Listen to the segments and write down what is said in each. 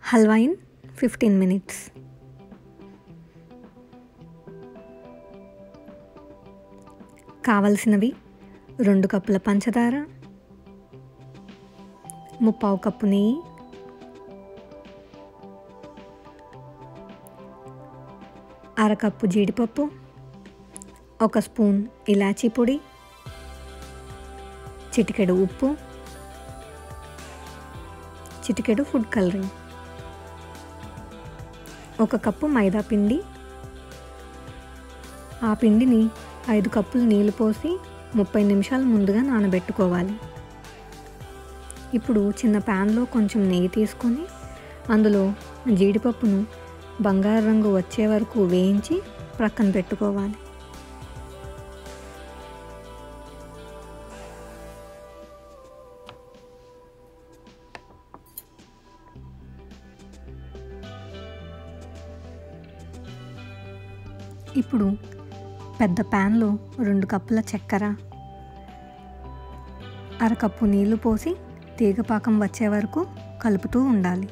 Halwa in 15 minutes. కావలసినవి 2 కప్పుల పంచదార, 3/4 కప్పు నెయ్యి, 1/2 కప్పు జీడిపప్పు, 1 స్పూన్ ఇలాచీ పొడి, చిటికెడు ఉప్పు, చిటికెడు ఫుడ్ కలరింగ్, 1 కప్పు మైదా పిండి. ఆ పిండిని 5 కప్పులు నీళ్లు పోసి 30 నిమిషాలు ముందుగా నానబెట్టుకోవాలి. ఇప్పుడు చిన్న ప్యాన్లో కొంచెం నెయ్యి తీసుకొని అందులో జీడిపప్పును బంగారు రంగు వచ్చే వరకు వేయించి ప్రక్కన పెట్టుకోవాలి. ఇప్పుడు పెద్ద ప్యాన్లో 2 కప్పుల చక్కెర, 1/2 కప్పు నీళ్లు పోసి తీగపాకం వచ్చే వరకు కలుపుతూ ఉండాలి.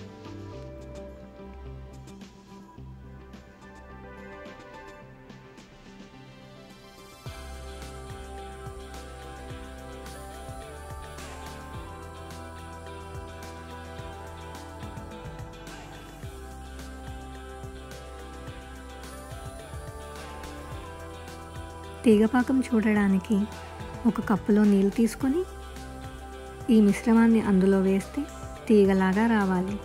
తీగపాకం చూడడానికి 1 కప్పులో నీళ్ళు తీసుకొని ఈ మిశ్రమాన్ని అందులో వేస్తే తీగలాగా రావాలి.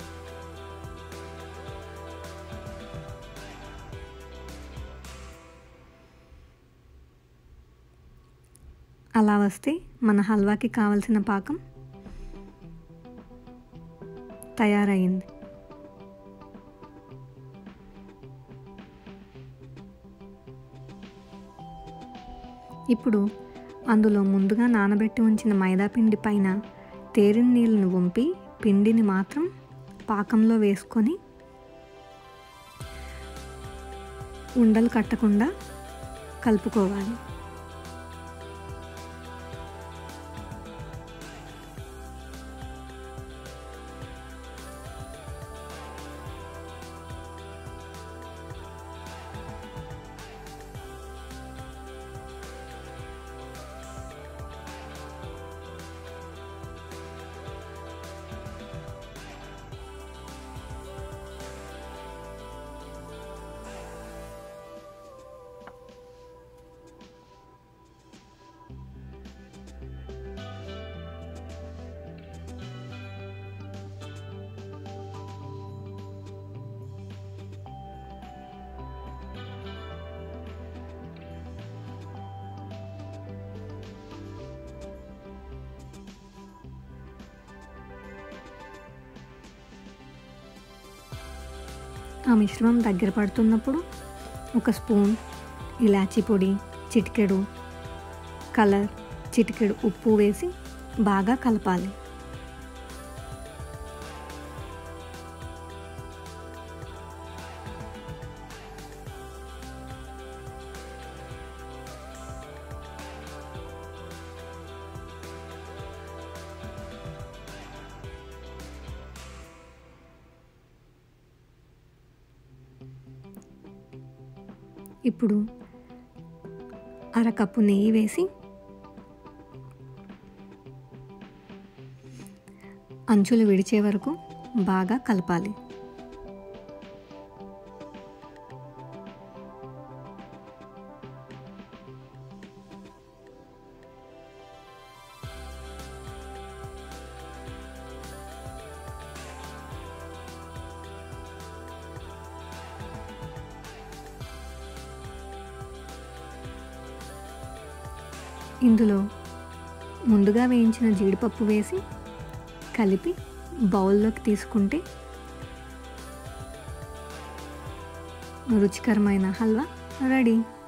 అలా వస్తే మన హల్వాకి కావలసిన పాకం తయారైంది. ఇప్పుడు అందులో ముందుగా నానబెట్టి ఉంచిన మైదాపిండి పైన తేరిన నీళ్ళను వంపి పిండిని మాత్రం పాకంలో వేసుకొని ఉండలు కట్టకుండా కలుపుకోవాలి. ఆ మిశ్రమం దగ్గర పడుతున్నప్పుడు 1 స్పూన్ ఇలాచీ పొడి, చిటికెడు కలర్, చిటికెడు ఉప్పు వేసి బాగా కలపాలి. ఇప్పుడు 1/2 కప్పు నెయ్యి వేసి అంచులు విడిచే వరకు బాగా కలపాలి. ఇందులో ముందుగా వేయించిన జీడిపప్పు వేసి కలిపి బౌల్లోకి తీసుకుంటే రుచికరమైన హల్వా రెడీ.